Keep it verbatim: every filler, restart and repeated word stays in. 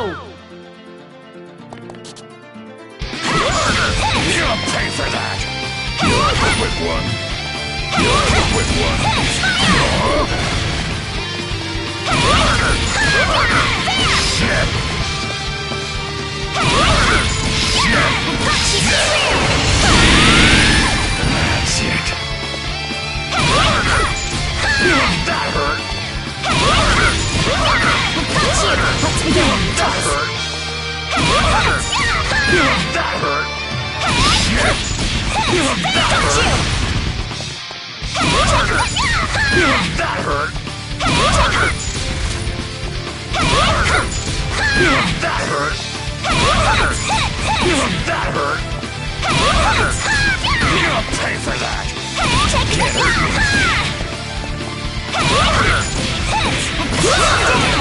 You'll pay for that! You're hit with one! You're hit with one! Shit! That's it! That hurt! Let's begin. That hurt! That hurt! Shit! That hurt! That hurt! That hurt! That hurt! You'll pay for that! Get hurt!